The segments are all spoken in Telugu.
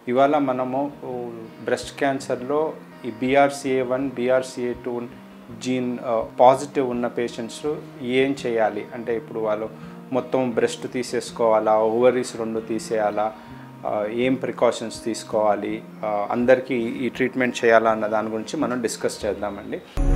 ఇవాళ మనము బ్రెస్ట్ క్యాన్సర్లో ఈ BRCA1 BRCA2 జీన్ పాజిటివ్ ఉన్న పేషెంట్స్ ఏం చేయాలి అంటే ఇప్పుడు వాళ్ళు మొత్తం బ్రెస్ట్ తీసేసుకోవాలా, ఓవరీస్ 2 తీసేయాలా, ఏం ప్రికాషన్స్ తీసుకోవాలి, అందరికీ ఈ ట్రీట్మెంట్ చేయాలా అన్న దాని గురించి మనం డిస్కస్ చేద్దామండి.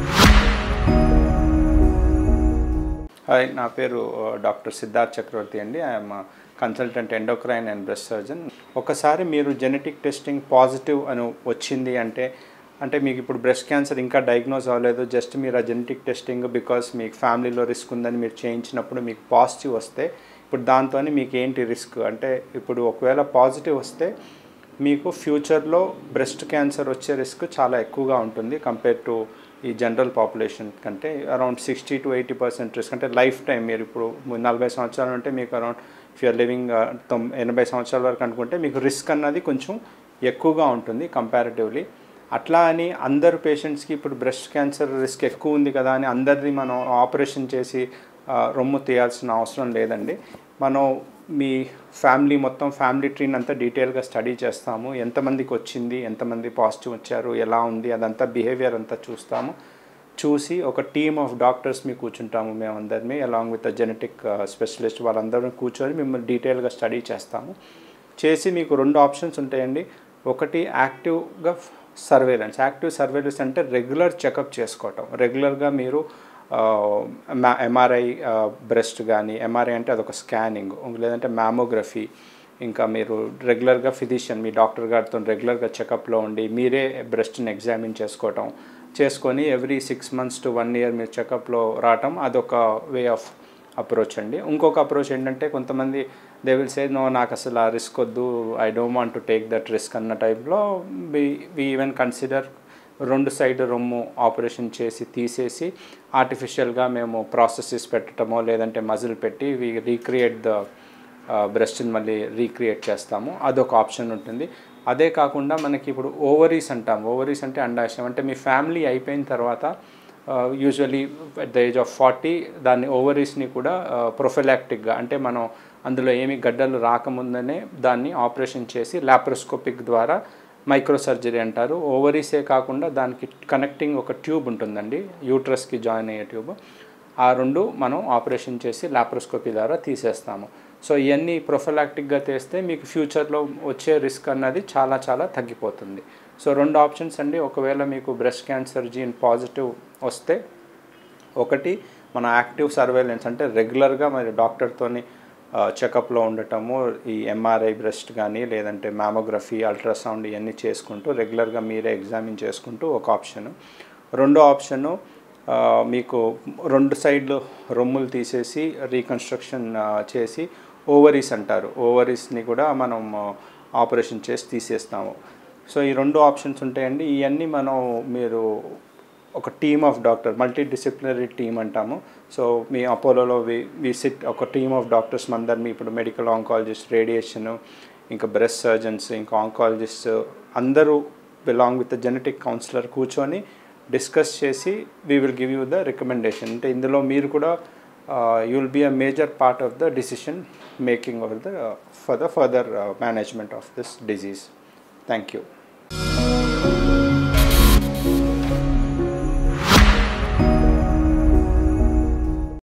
హాయ్, నా పేరు డాక్టర్ సిద్ధార్థ్ చక్రవర్తి అండి. I'm consultant endocrine and breast surgeon. ఒకసారి మీరు జెనెటిక్ టెస్టింగ్ పాజిటివ్ అని వచ్చింది అంటే మీకు ఇప్పుడు బ్రెస్ట్ క్యాన్సర్ ఇంకా డయాగ్నోజ్ అవ్వలేదు, జస్ట్ మీరు ఆ జెనెటిక్ టెస్టింగ్ బికాస్ మీకు ఫ్యామిలీలో రిస్క్ ఉందని మీరు చేయించినప్పుడు మీకు పాజిటివ్ వస్తే ఇప్పుడు దాంతో మీకు ఏంటి రిస్క్ అంటే ఇప్పుడు ఒకవేళ పాజిటివ్ వస్తే మీకు ఫ్యూచర్లో బ్రెస్ట్ క్యాన్సర్ వచ్చే రిస్క్ చాలా ఎక్కువగా ఉంటుంది కంపేర్ టు ఈ జనరల్ పాపులేషన్ కంటే. అరౌండ్ 60 to 80% రిస్క్ అంటే లైఫ్ టైం. మీరు ఇప్పుడు 40 సంవత్సరాలు అంటే మీకు అరౌండ్ ఇఫ్ యూఆర్ లివింగ్ 80 సంవత్సరాల వరకు అనుకుంటే మీకు రిస్క్ అన్నది కొంచెం ఎక్కువగా ఉంటుంది కంపారిటివ్లీ. అట్లా అని అందరు పేషెంట్స్కి ఇప్పుడు బ్రెస్ట్ క్యాన్సర్ రిస్క్ ఎక్కువ ఉంది కదా అని అందరినీ మనం ఆపరేషన్ చేసి రొమ్ము తీయాల్సిన అవసరం లేదండి. మనం మీ మొత్తం ఫ్యామిలీ ట్రీని అంతా డీటెయిల్గా స్టడీ చేస్తాము. ఎంతమందికి వచ్చింది, ఎంతమంది పాజిటివ్ వచ్చారు, ఎలా ఉంది, అదంతా బిహేవియర్ అంతా చూసి ఒక టీమ్ ఆఫ్ డాక్టర్స్ మీ కూర్చుంటాము మేమందరినీ అలాంగ్ విత్ జెనెటిక్ స్పెషలిస్ట్ వాళ్ళందరం కూర్చొని మిమ్మల్ని డీటెయిల్గా స్టడీ చేస్తాము. చేసి మీకు 2 ఆప్షన్స్ ఉంటాయండి. ఒకటి యాక్టివ్ సర్వేలెన్స్ అంటే రెగ్యులర్ చెకప్ చేసుకోవటం. రెగ్యులర్గా మీరు ఎంఆర్ఐ బ్రెస్ట్ కానీ, ఎంఆర్ఐ అంటే అదొక స్కానింగ్, లేదంటే మ్యామోగ్రఫీ, ఇంకా మీరు రెగ్యులర్గా ఫిజిషియన్ మీ డాక్టర్ గారితో రెగ్యులర్గా చెకప్లో ఉండి మీరే బ్రెస్ట్ని ఎగ్జామిన్ చేసుకొని ఎవ్రీ 6 months to 1 year మీరు చెకప్లో రావటం అదొక వే ఆఫ్ అప్రోచ్ అండి. ఇంకొక అప్రోచ్ ఏంటంటే కొంతమంది దే విల్ సే నో, నాకు అసలు ఆ రిస్క్ వద్దు, I don't want to take that risk అన్న టైప్లో వి ఈవెన్ కన్సిడర్ 2 సైడ్ రొమ్ము ఆపరేషన్ తీసేసి ఆర్టిఫిషియల్గా మేము ప్రాసెసెస్ పెట్టడమో లేదంటే మజిల్ పెట్టి వి రీక్రియేట్ ద బ్రెస్ట్ని మళ్ళీ రీక్రియేట్ చేస్తాము. అదొక ఆప్షన్ ఉంటుంది. అదే కాకుండా మనకి ఇప్పుడు ఓవరీస్ అంటే అండాశయం. అంటే మీ ఫ్యామిలీ అయిపోయిన తర్వాత usually at the age of 40 దాన్ని ఓవరీస్ని కూడా ప్రొఫిలాక్టిక్గా అంటే మనం అందులో ఏమి గడ్డలు రాకముందనే దాన్ని ఆపరేషన్ చేసి లాప్రోస్కోపిక్ ద్వారా మైక్రో సర్జరీ అంటారు. ఓవరీసే కాకుండా దానికి కనెక్టింగ్ ఒక ట్యూబ్ ఉంటుందండి, యూట్రస్కి జాయిన్ అయ్యే ట్యూబ్. ఆ 2 మనం ఆపరేషన్ చేసి లాప్రోస్కోపీ ద్వారా తీసేస్తాము. సో ఇవన్నీ ప్రొఫిలాక్టిక్గా చేస్తే మీకు ఫ్యూచర్లో వచ్చే రిస్క్ అన్నది చాలా చాలా తగ్గిపోతుంది. సో 2 ఆప్షన్స్ అండి. ఒకవేళ మీకు బ్రెస్ట్ క్యాన్సర్ జీన్ పాజిటివ్ వస్తే ఒకటి మన యాక్టివ్ సర్వేలెన్స్ అంటే రెగ్యులర్గా మరి డాక్టర్తోని చెకప్లో ఉండటము, ఈ ఎంఆర్ఐ బ్రెస్ట్ కానీ లేదంటే మ్యామోగ్రఫీ, అల్ట్రాసౌండ్ ఇవన్నీ చేసుకుంటూ రెగ్యులర్గా మీరే ఎగ్జామిన్ చేసుకుంటూ ఒక ఆప్షను. 2వ ఆప్షను మీకు 2 సైడ్లు రొమ్ములు తీసేసి రీకన్స్ట్రక్షన్ చేసి ఓవరీస్ అంటారు, ఓవరీస్ని కూడా మనం ఆపరేషన్ చేసి తీసేస్తాము. సో ఈ 2 ఆప్షన్స్ ఉంటాయండి. ఇవన్నీ మీరు ఒక team of doctor, multidisciplinary team అంటాము. సో మీ అపోలోలో వి సిట్ ఒక టీమ్ ఆఫ్ డాక్టర్స్ అందరినీ ఇప్పుడు మెడికల్ ఆంకాలజిస్ట్, రేడియేషను, ఇంకా బ్రెస్ట్ సర్జన్స్, ఇంకా ఆంకాలజిస్ట్ అందరూ బిలాంగ్ విత్ జెనెటిక్ కౌన్సిలర్ కూర్చొని డిస్కస్ చేసి we will give you the recommendation. అంటే ఇందులో మీరు కూడా you will be a major part of the decision making for the further management of this disease. Thank you.